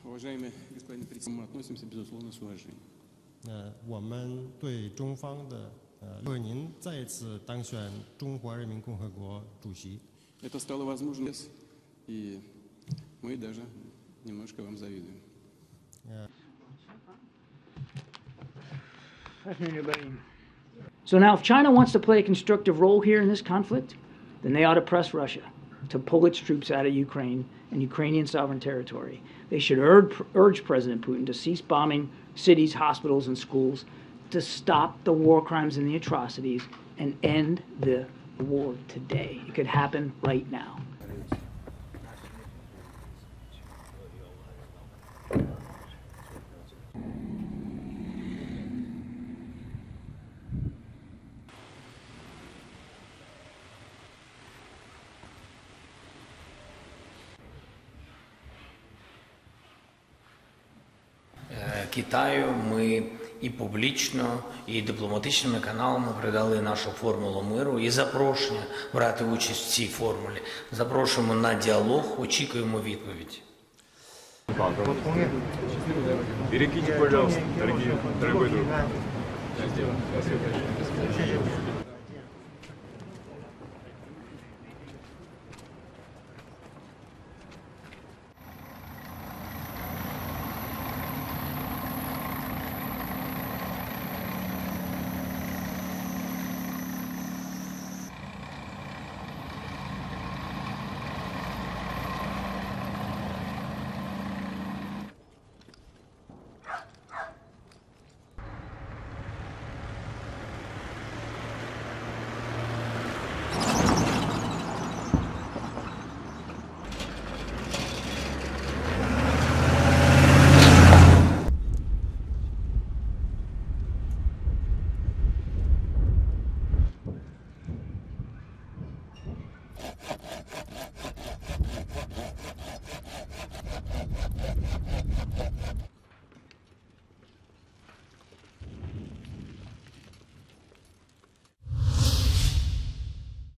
Уважаемый господин президент, мы относимся, безусловно, с уважением. 我们对中方的为您再次当选中华人民共和国主席。 Это стало возможным, и мы даже немножко вам завидуем. So now, if China wants to play a constructive role here in this conflict, then they ought to press Russia to pull its troops out of Ukraine and Ukrainian sovereign territory. They should urge President Putin to cease bombing cities, hospitals, and schools, to stop the war crimes and the atrocities, and end the war today. It could happen right now. Китаю ми і публічно, і дипломатичними каналами передали нашу формулу миру і запрошення брати участь в цій формулі. Запрошуємо на діалог, очікуємо відповідь. Перекиньте, пожалуйста, дорогой друг.